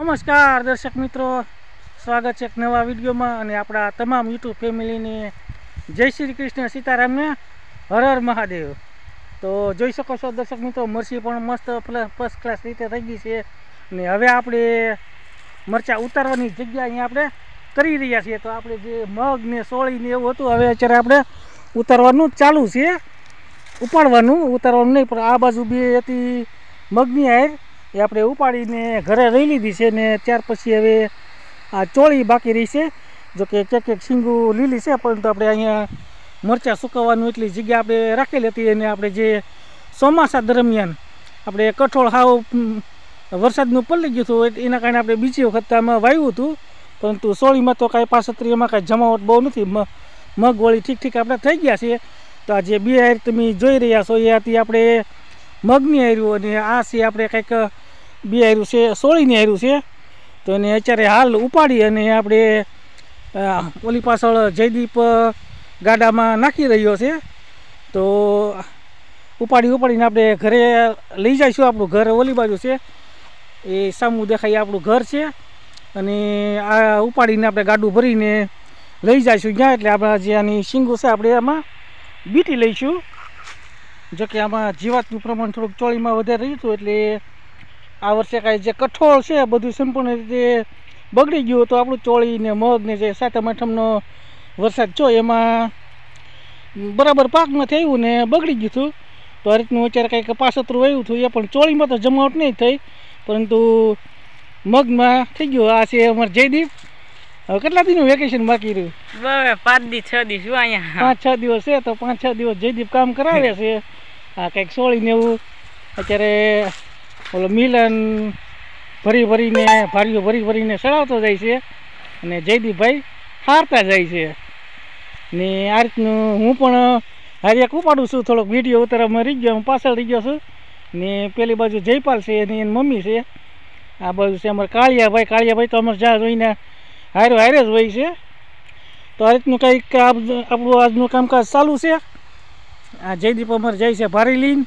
નમસ્કાર દર્શક મિત્રો, સ્વાગત છે એક નવા વિડીયોમાં અને આપણા તમામ યુટ્યુબ ફેમિલીને જય શ્રી કૃષ્ણ સીતારામને હર હર મહાદેવ। તો જોઈ શકો છો દર્શક મિત્રો, મરચી પણ મસ્ત ફર્સ્ટ ક્લાસ રીતે થઈ ગઈ છે અને હવે આપણે મરચાં ઉતારવાની જગ્યા અહીંયા આપણે કરી રહ્યા છીએ। તો આપણે જે મગ ને સોળી ને એવું હતું, હવે અત્યારે આપણે ઉતારવાનું ચાલુ છે, ઉતારવાનું નહીં, પણ આ બાજુ બે હતી મગની હાર એ આપણે ઉપાડીને ઘરે રહી લીધી છે ને ત્યાર પછી હવે આ ચોળી બાકી રહી છે। જોકે એક શીંગું લીલી છે, પરંતુ આપણે અહીંયા મરચાં સુકવવાનું એટલી જગ્યા આપણે રાખેલી હતી અને આપણે જે ચોમાસા દરમિયાન આપણે કઠોળ હાવ વરસાદનું પલળી ગયું હતું, એના કારણે આપણે બીજી વખત આમાં વાવ્યું હતું, પરંતુ સોળીમાં તો કાંઈ પાછતરી એમાં કાંઈ જમાવટ બહુ નથી, મગ વળી ઠીક આપણે થઈ ગયા છે। તો આ જે બે હાર તમે જોઈ રહ્યા છો એ હતી આપણે મગની હાર્યું અને આ છે આપણે કંઈક બે હાર્યું છે સોળીની હાર્યું છે। તો એને અત્યારે હાલ ઉપાડી અને આપણે ઓલી પાછળ જયદીપ ગાડામાં નાખી રહ્યો છે। તો ઉપાડીને આપણે ઘરે લઈ જઈશું। આપણું ઘર ઓલી બાજુ છે, એ સામું દેખાય આપણું ઘર છે અને આ ઉપાડીને આપણે ગાડું ભરીને લઈ જઈશું ત્યાં। એટલે આપણા જે આની શીંગું છે આપણે આમાં બીટી લઈશું। જોકે આમાં જીવાતનું પ્રમાણ થોડુંક ચોળીમાં વધારે રહ્યું હતું, એટલે આ વર્ષે કાંઈ જે કઠોળ છે બધું સંપૂર્ણ રીતે બગડી ગયું હતું। આપણું ચોળી ને મગ ને જે સાતમ આઠમનો વરસાદ છો એમાં બરાબર પાકમાં થયું ને બગડી ગયું હતું। તો આ રીતનું અત્યારે કંઈક પાછતરું આવ્યું હતું, એ પણ ચોળીમાં તો જમાવટ નહીં થઈ, પરંતુ મગમાં થઈ ગયું। આ છે અમારે જયદીપ। હવે કેટલા દિનનું વેકેશન બાકી રહ્યું? 5-6 દિવસ અહીંયા 5-6 દિવસ છે, તો 5-6 દિવસ જયદીપ કામ કરાવે છે। આ કંઈક સોળીને એવું અત્યારે ઓલો મિલન ભારીઓ ભરીને ચડાવતો જાય છે અને જયદીપભાઈ હારતા જાય છે ને આ રીતનું હું પણ હારિયાક ઉપાડું છું, થોડોક વિડીયો ઉતારવામાં રહી ગયો, હું પાછળ રહી ગયો છું ને પેલી બાજુ જયપાલ છે અને એની મમ્મી છે, આ બાજુ છે અમારે કાળિયાભાઈ તો અમારે જ્યાં જોઈને હારે જ હોય છે। તો આ રીતનું કંઈક આપણું આજનું કામકાજ ચાલુ છે। આ જયદીપ અમારે જાય છે ભારી લઈને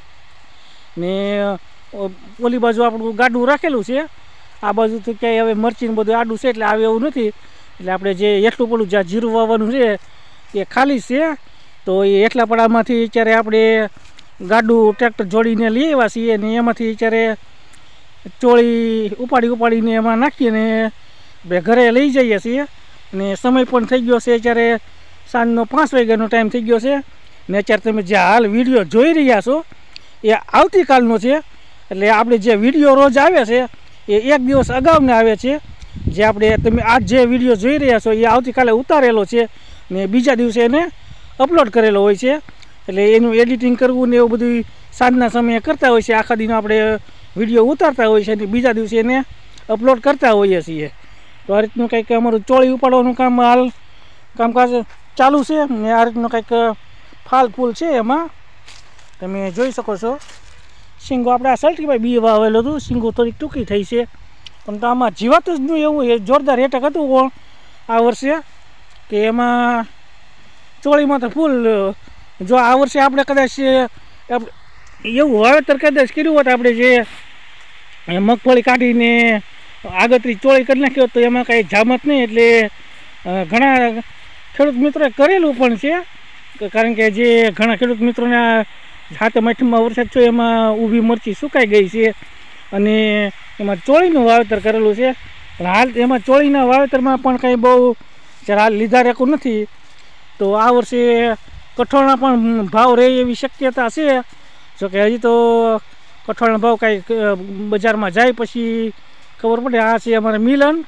ને ઓલી બાજુ આપણું ગાડું રાખેલું છે, આ બાજુ તો ક્યાંય હવે મરચીને બધું આડું છે એટલે આવે એવું નથી, એટલે આપણે જે એટલું પડું જ્યાં જીરું વાવવાનું છે એ ખાલી છે। તો એ એટલા પડામાંથી અત્યારે આપણે ગાડું ટ્રેક્ટર જોડીને લઈ આવ્યા છીએ અને એમાંથી અત્યારે ચોળી ઉપાડીને એમાં નાખીને આપણે ઘરે લઈ જઈએ છીએ અને સમય પણ થઈ ગયો છે, અત્યારે સાંજનો 5 વાગ્યાનો ટાઈમ થઈ ગયો છે ને અત્યારે તમે જે હાલ વિડીયો જોઈ રહ્યા છો એ આવતીકાલનો છે। એટલે આપણે જે વિડીયો રોજ આવે છે એ એક દિવસ અગાઉને આવે છે, જે આપણે તમે આજ જે વિડીયો જોઈ રહ્યા છો એ આવતીકાલે ઉતારેલો છે ને બીજા દિવસે એને અપલોડ કરેલો હોય છે। એટલે એનું એડિટિંગ કરવું ને એવું બધું સાંજના સમયે કરતા હોય છે, આખા દિન આપણે વિડીયો ઉતારતા હોય છે અને બીજા દિવસે એને અપલોડ કરતા હોઈએ છીએ। તો આ રીતનું કંઈક અમારું ચોળી ઉપાડવાનું કામકાજ ચાલુ છે ને આ રીતનું કંઈક ફાલ ફૂલ છે, એમાં તમે જોઈ શકો છો। શીંગો આપણે આ સલટીભાઈ બી વાવેલું હતું, શીંગો થોડીક ટૂંકી થઈ છે, પણ તો આમાં જીવાત જ નહીં એવું જોરદાર એટક હતું પણ આ વર્ષે કે એમાં ચોળીમાં તો ફૂલ, જો આ વર્ષે આપણે કદાચ એવું વાવેતર કદાચ કર્યું હોત, આપણે જે મગફળી કાઢીને આગતરી ચોળી કરી નાખ્યો તો એમાં કાંઈ જામત નહીં, એટલે ઘણા ખેડૂત મિત્રોએ કરેલું પણ છે, કારણ કે જે ઘણા ખેડૂત મિત્રોને સાતમ આઠમમાં વરસાદ છો એમાં ઊભી મરચી સુકાઈ ગઈ છે અને એમાં ચોળીનું વાવેતર કરેલું છે, પણ હાલ એમાં ચોળીના વાવેતરમાં પણ કંઈ બહુ હાલ લીધા રેકું નથી। તો આ વર્ષે કઠોળના પણ ભાવ રહે એવી શક્યતા છે, જોકે હજી તો કઠોળના ભાવ કાંઈ બજારમાં જાય પછી ખબર પડે। આ છે અમારે મિલન,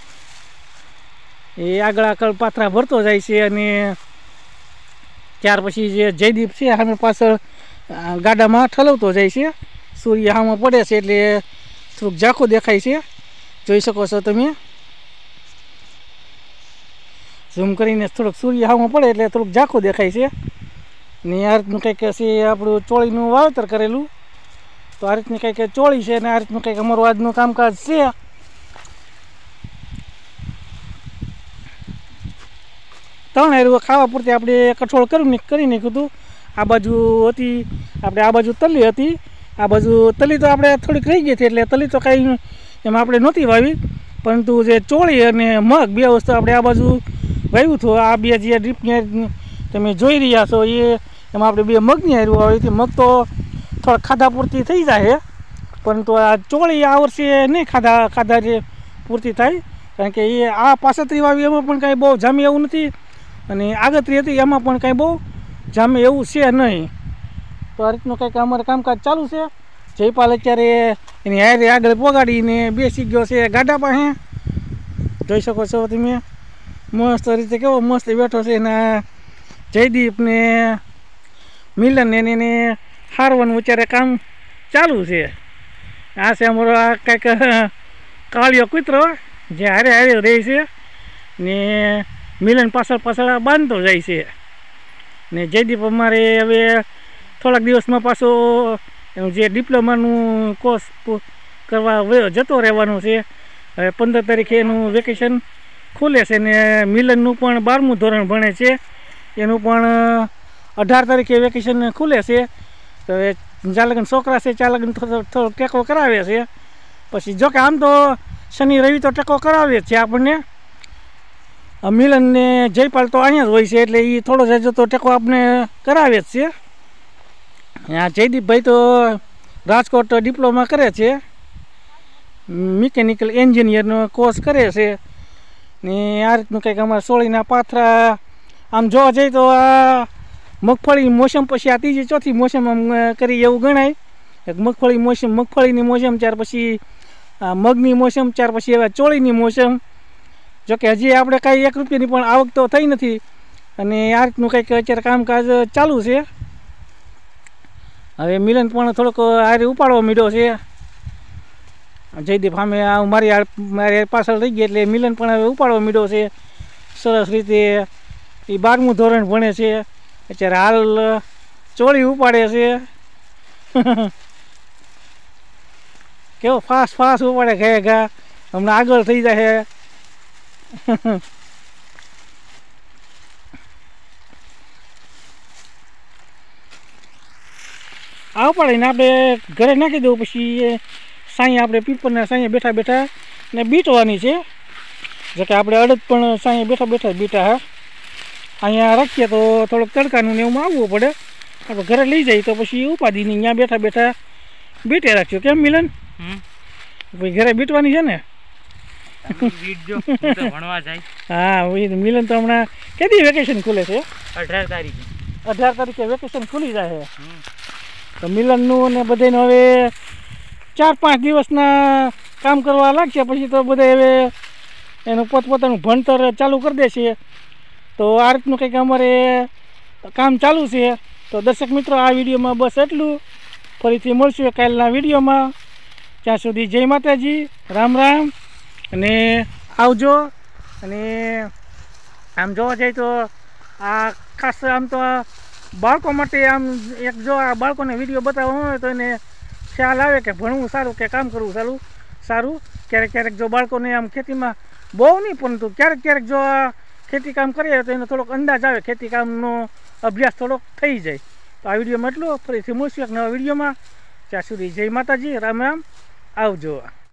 એ આગળ પાથરા ભરતો જાય છે અને ત્યાર પછી જે જયદીપ છે સામે પાછળ ગાડામાં ઠલવતો જાય છે। સૂર્ય સામે પડે છે એટલે થોડુંક ઝાંખું દેખાય છે, જોઈ શકો છો તમે, ઝૂમ કરીને થોડુંક સૂર્ય સામે પડે એટલે થોડુંક ઝાંખું દેખાય છે ને આ રીતનું કંઈક છે આપણું ચોળીનું વાવેતર કરેલું। તો આ રીતની કંઈક ચોળી છે અને આ રીતનું કંઈક અમારું આજનું કામકાજ છે। ત્રણ હારું ખાવા પૂરતી આપણે કઠોળ કરી નાખ્યું હતું। આ બાજુ હતી આપણે, આ બાજુ તલી હતી, આ બાજુ તલી તો આપણે થોડીક રહી ગઈ હતી, એટલે તલી તો કાંઈ એમાં આપણે નહોતી વાવી, પરંતુ જે ચોળી અને મગ બે વસ્તુ આપણે આ બાજુ વાવ્યું હતું. આ બે જે ડ્રીપની તમે જોઈ રહ્યા છો એ એમાં આપણે બે મગની હારું વાવી હતી. મગ તો થોડા ખાધા પૂરતી થઈ જાય, પરંતુ આ ચોળી આ વર્ષે નહીં ખાધા જે પૂરતી થાય, કારણ કે એ આ પાસતરી વાવી એમાં પણ કાંઈ બહુ જામે એવું નથી, અને આગતરી હતી એમાં પણ કાંઈ બહુ જામે એવું છે નહીં. તો આ રીતનું કંઈક અમારે કામકાજ ચાલુ છે. જયપાલ અત્યારે એની હારે આગળ પોગાડીને બેસી ગયો છે ગાડા પાસે, જોઈ શકો છો તમે. મસ્ત રીતે કેવો મસ્ત બેઠો છે. એના જયદીપ ને મિલન એને હારવાનું અત્યારે કામ ચાલુ છે. આ છે અમારો આ કંઈક કાળિયો કૂતરો જે હારે હારે રહે છે ને મિલન પાછળ બાંધતો જાય છે. ને જયદીપ અમારે હવે થોડાક દિવસમાં પાછો એનું જે ડિપ્લોમાનું કોર્સ કરવા જતો રહેવાનું છે. હવે 15 તારીખે એનું વેકેશન ખુલે છે ને મિલનનું પણ 12મું ધોરણ ભણે છે, એનું પણ 18 તારીખે વેકેશન ખુલે છે. તો એ જ્યાં લગન છોકરા છે ત્યાં લગન થોડો ટેકો કરાવે છે. પછી જોકે આમ તો શનિ રવિ તો ટેકો કરાવે છે આપણને. મિલન ને જયપાલ તો અહીંયા જ હોય છે એટલે એ થોડો જાજો તો ટેકો આપણે કરાવે જ છે. આ જયદીપભાઈ તો રાજકોટ ડિપ્લોમા કરે છે, મિકેનિકલ એન્જિનિયરનો કોર્સ કરે છે. ને આ રીતનું કંઈક અમારા સોળીના પાથરા આમ જોવા જઈએ તો આ મગફળી મોસમ પછી આ ત્રીજી ચોથી મોસમ આમ કરી એવું ગણાય. મગફળીની મોસમ, ત્યાર પછી મગની મોસમ, ત્યાર પછી એવા ચોળીની મોસમ. જોકે હજી આપણે કાંઈ 1 રૂપિયાની પણ આવક તો થઈ નથી, અને આ રીતનું કંઈક અત્યારે કામકાજ ચાલુ છે. હવે મિલન પણ થોડોક હારે ઉપાડવા માંડ્યો છે. જયદીપ સામે મારી પાછળ રહી ગઈ એટલે મિલન પણ હવે ઉપાડવા માંડ્યો છે સરસ રીતે. એ 12મું ધોરણ ભણે છે અત્યારે, હાલ ચોળી ઉપાડે છે. કેવો ફાસ્ટ ઉપાડે ઘા હમણાં આગળ થઈ જાય. આ ઉપાડીને આપણે ઘરે નાખી દઉં, પછી સાંઈ આપણે પીપરના સાંઈ બેઠા ને બીટવાની છે. જોકે આપણે અડદ પણ સાંઈ બેઠા બીટા હા અહીંયા રાખીએ તો થોડુંક તડકાનું ને એવું આવવું પડે. આપણે ઘરે લઈ જઈએ તો પછી ઉપાડીને ત્યાં બેઠા બીટે રાખજો. કેમ મિલન? ભાઈ ઘરે બીટવાની છે ને? હા મિલન તો હમણાં કેદી વેકેશન ખુલે છે? 18 તારીખે વેકેશન ખુલી જાય છે. તો મિલનનું ને બધાને હવે 4-5 દિવસના કામ કરવા લાગશે, પછી તો બધા હવે એનું પોતપોતાનું ભણતર ચાલુ કરી દેશે. તો આ રીતનું કંઈક અમારે કામ ચાલુ છે. તો દર્શક મિત્રો, આ વિડીયોમાં બસ એટલું. ફરીથી મળશું કાલના વિડીયોમાં. ત્યાં સુધી જય માતાજી, રામ રામ અને આવજો. અને આમ જોવા જઈએ તો આ ખાસ આમ તો બાળકો માટે આમ એક જો આ બાળકોને વિડીયો બતાવવાનો હોય તો એને ખ્યાલ આવે કે ભણવું સારું કે કામ કરવું સારું. ક્યારેક જો બાળકોને આમ ખેતીમાં બહુ નહીં, પરંતુ ક્યારેક જો આ ખેતી કામ કરીએ તો એને થોડોક અંદાજ આવે, ખેતી કામનો અભ્યાસ થોડોક થઈ જાય. તો આ વિડીયોમાં એટલું. ફરીથી મળશું એક નવા વિડીયોમાં. ત્યાં સુધી જય માતાજી, રામ રામ, આવજો.